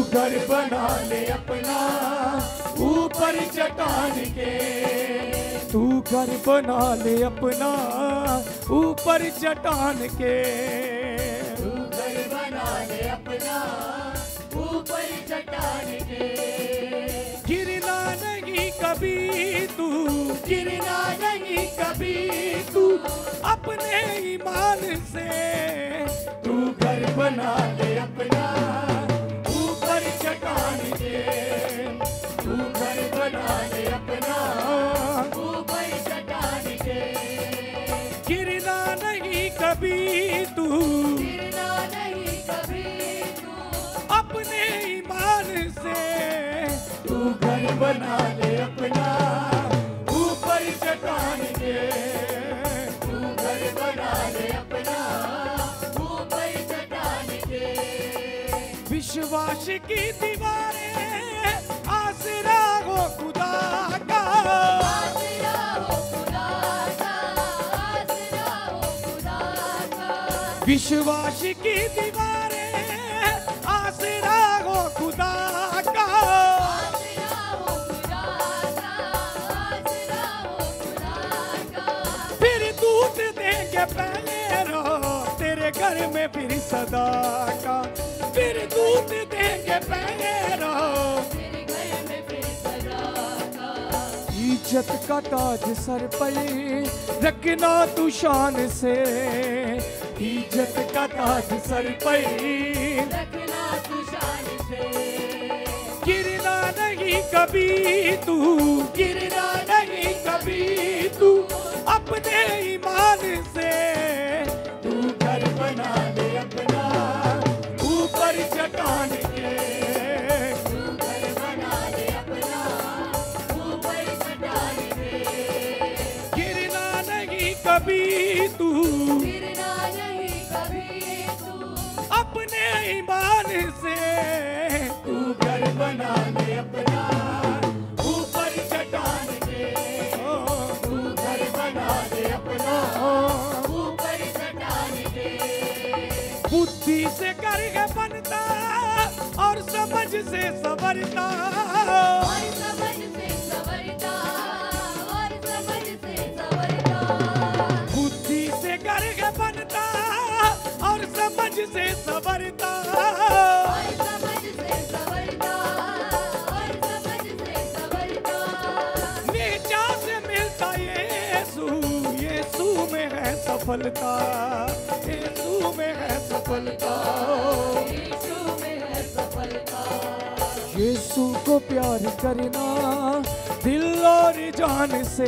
घर बना ले अपना ऊपर चट्टान के, तू घर बना ले अपना ऊपर चट्टान के, तू घर बना ले अपना ऊपर चट्टान के। गिरना नहीं कभी तू, गिरना नहीं कभी तू अपने ईमान से, तू घर बना ले अपना ऊपर चट्टान के, तू घर बना ले अपना ऊपर चट्टान के। गिरना नहीं कभी तू, गिरना नहीं कभी तू अपने ईमान से, तू घर बना ले अपना ऊपर चट्टान के, तू घर बना ले अपना ऊपर चट्टान के। विश्वास की दीवारें आसरा हो खुदा का, आसरा हो खुदा का, आसरा हो खुदा का। विश्वास की दीवारें आसरा हो खुदा का, आसरा हो खुदा का, आसरा हो खुदा का। फिर दूध देंगे पहले रो तेरे घर में फिर सदा का, फिर दूध देंगे पहले रो तेरे घर में फिर सदा का। इज्जत का ताज सर पर रखना तू शान से, इज्जत का ताज सर पर रखना तू शान से। गिरना नहीं कभी तू, गिरना नहीं कभी तू अपने ईमान से, तू घर बना ले अपना ऊपर चट्टान के, तू घर बना ले अपना ऊपर चट्टान के। गिरना नहीं कभी तू गिरना नहीं कभी तू अपने ईमान से, तू घर बना ले अपना ऊपर चट्टान के, तू घर बना ले अपना ऊपर चट्टान के। बुद्धि से करके बनता और समझ से संवरता, और समझ से संवरता, और समझ से संवरता। बुद्धि से करके बनता और समझ से संवरता, और समझ से संवरता, और समझ से संवरता। नीचा से मिलता यीशु, यीशु में है सफलता, यीशु में है सफलता, यीशु में है सफलता। यीशु को प्यार करना दिल और जान से,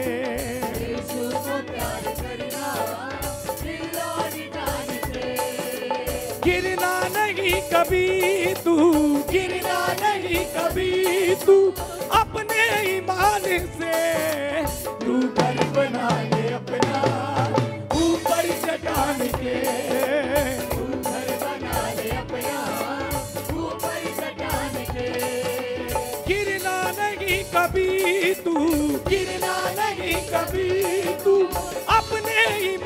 यीशु को प्यार करना दिल और जान से। गिरना नहीं कभी तू, गिरना नहीं कभी तू अपने ईमान से, तू घर बना ले अपना ऊपर चट्टान के, तू घर बना ले अपना ऊपर चट्टान के। गिरना नहीं कभी तू, गिरना नहीं कभी तू अपने